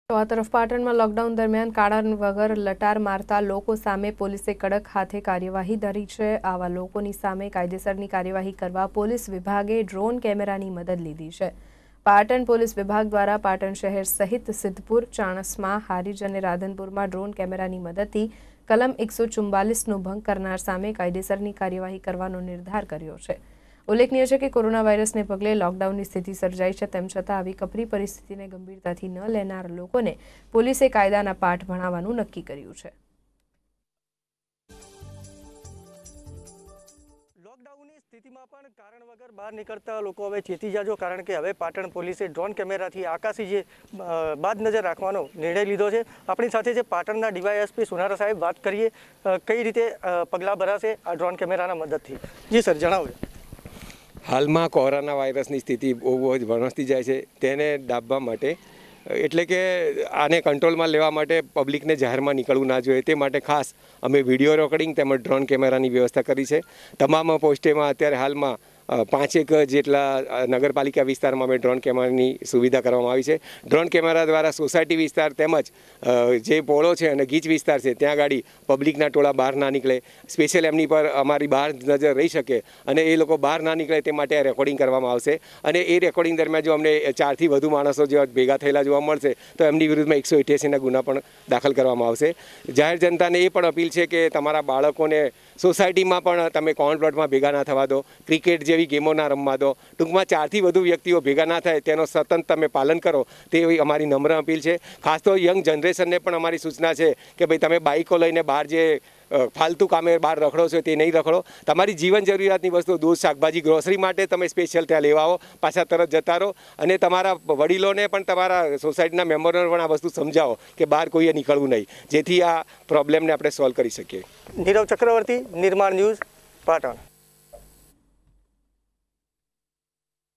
તો આ તરફ પાટણમાં લોકડાઉન દરમિયાન કારણ વગર લટાર મારતા લોકો સામે પોલીસે કડક હાથે કાર્યવાહી ધરી છે। આવા લોકોની સામે કાયદેસરની કાર્યવાહી કરવા પોલીસ વિભાગે ડ્રોન કેમેરાની મદદ લીધી છે। પાટણ પોલીસ વિભાગ દ્વારા પાટણ શહેર સહિત સિદ્ધપુર, ચાણસ્મા, હારીજ અને રાધનપુરમાં ડ્રોન કેમેરાની મદદથી કલમ 144નો ભંગ કરનાર સામે કાયદેસરની કાર્યવાહી કરવાનો નિર્ધાર કર્યો છે। ઉલ્લેખનીય છે કે કોરોના વાયરસને પગલે લોકડાઉનની સ્થિતિ સર્જાઈ છે, તેમ છતાં આવી કપરી પરિસ્થિતિને ગંભીરતાથી ન લેનાર લોકોને પોલીસે કાયદાના પાઠ ભણાવવાનું નક્કી કર્યું છે। લોકડાઉનની સ્થિતિમાં પણ કારણ વગર બહાર નીકળતા લોકો હવે ચેતી જાજો, કારણ કે હવે પાટણ પોલીસે ડ્રોન કેમેરાથી આકાશી જે બાદ નજર રાખવાનો નિર્ણય લીધો છે। આપણી સાથે છે પાટણના ડીવાયએસપી સુનારા સાહેબ। વાત કરીએ કઈ રીતે પગલાં ભરાશે આ ડ્રોન કેમેરાના મદદથી। જી સર, જણાવો। હાલમાં કોરોના વાયરસની સ્થિતિ બહુ જ વણસતી જાય છે, તેને ડાબવા માટે એટલે કે આને કંટ્રોલમાં લેવા માટે પબ્લિકને જાહેરમાં નીકળવું ના જોઈએ, તે માટે ખાસ અમે વિડીયો રેકોર્ડિંગ તેમજ ડ્રોન કેમેરાની વ્યવસ્થા કરી છે। તમામ પોસ્ટેમાં અત્યારે હાલમાં 5 જેટલા નગરપાલિકા વિસ્તારમાં અમે ડ્રોન કેમેરાની સુવિધા કરવામાં આવી છે। ડ્રોન કેમેરા દ્વારા સોસાયટી વિસ્તાર તેમજ જે પોળો છે અને ગીચ વિસ્તાર છે ત્યાં ગાડી પબ્લિકના ટોળા બહાર ના નીકળે, સ્પેશિયલ એમની પર અમારી બહાર નજર રહી શકે અને એ લોકો બહાર ના નીકળે તે માટે આ રેકોર્ડિંગ કરવામાં આવશે। અને એ રેકોર્ડિંગ દરમિયાન જો અમને 4થી વધુ માણસો જેવા ભેગા થયેલા જોવા મળશે તો એમની વિરુદ્ધમાં 188ના ગુના પણ દાખલ કરવામાં આવશે। જાહેર જનતાને એ પણ અપીલ છે કે તમારા બાળકોને સોસાયટીમાં પણ તમે કોમન પ્લોટમાં ભેગા ના થવા દો, ક્રિકેટ જેવી ગેમો ના રમવા દો, ટૂંકમાં 4થી વધુ વ્યક્તિઓ ભેગા ના થાય તેનો સતત તમે પાલન કરો તેવી અમારી નમ્ર અપીલ છે। ખાસ તો યંગ જનરેશનને પણ અમારી સૂચના છે કે ભાઈ તમે બાઇકો લઈને બહાર જે ફાલતુ કામે બહાર રખડો છો તે નહીં રખડો। તમારી જીવન જરૂરિયાતની વસ્તુ દૂધ, શાકભાજી, ગ્રોસરી માટે તમે સ્પેશિયલ ત્યાં લેવા આવો, પાછા તરત જતા રહો અને તમારા વડીલોને પણ તમારા સોસાયટીના મેમ્બરોને પણ આ વસ્તુ સમજાવો કે બહાર કોઈએ નીકળવું નહીં, જેથી આ પ્રોબ્લેમને આપણે સોલ્વ કરી શકીએ। નીરવ ચક્રવર્તી, નિર્માણ ન્યૂઝ, પાટણ।